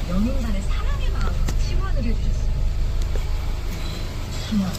연인간의 사랑의 마음을 시원을 해주셨어요. 시원.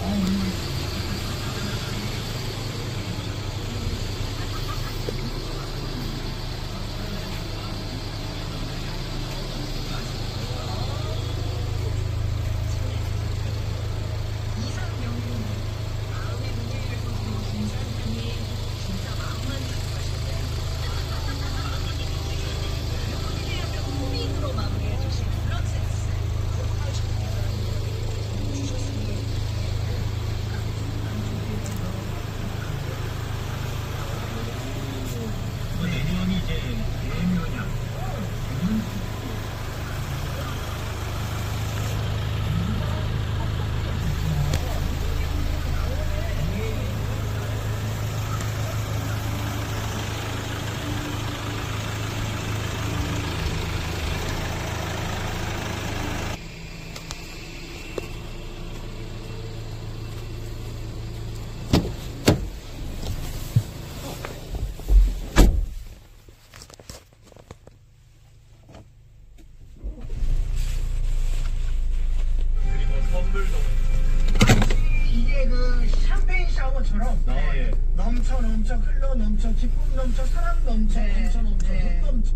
이게 그 샴페인 샤워처럼 넘쳐 흘러 넘쳐 기쁨 넘쳐 사랑 넘쳐 넘쳐 돈 넘쳐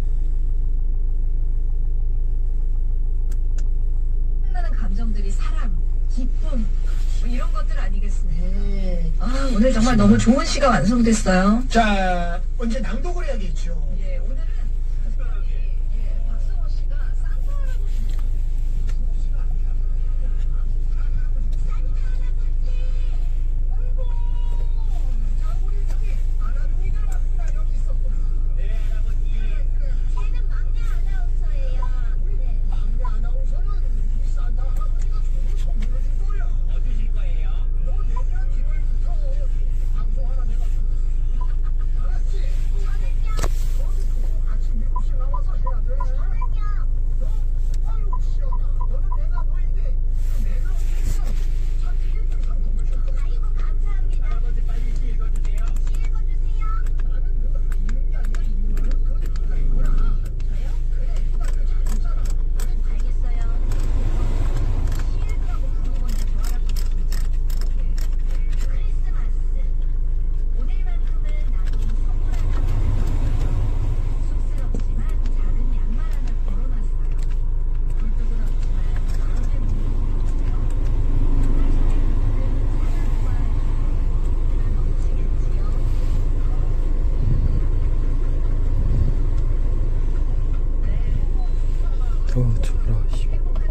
끝나는 감정들이 사랑, 기쁨 뭐 이런 것들 아니겠습니까? 네. 아, 오늘 정말 너무 좋은 시가 완성됐어요. 자, 언제 낭독을 해야겠죠. 예, 오늘은 특별히 박성호 씨가 쌍꺼라고 쟤는 막내 아나운서예요. 네. 막내 아나운서는 이 산타 할아버지가 좋은 선물을 줄 거야. 뭐 주실 거예요? 너 내년 1월부터 방송 하나 내가 줄게. 알았지? 너도 그거 아침 7시에 나와서 해야 돼. 너? 아유 시원아. 너는 내가 너에게 그 매너 없으면 천지의 상품을 줄 거야. 아이고 감사합니다. 할아버지 빨리 시 읽어주세요. 읽어주세요. 나는 그거 읽는 게 아니라 읽는 거는 그거 네가 읽어라. 저요? 그래, 네가 그거 잘했잖아. 알겠어요. 시일이라고 부르는 건지 좋아라고 진짜. 크리스마스. 오늘만큼은 나도 선물 하나 쑥스럽지만 작은 양말 하나 걸어놨어요. 굴뚝은 없지만 마음의 문이 열렸어요. 정말 사랑과 기쁨이 넘치겠지요. 더 줘라. 행복한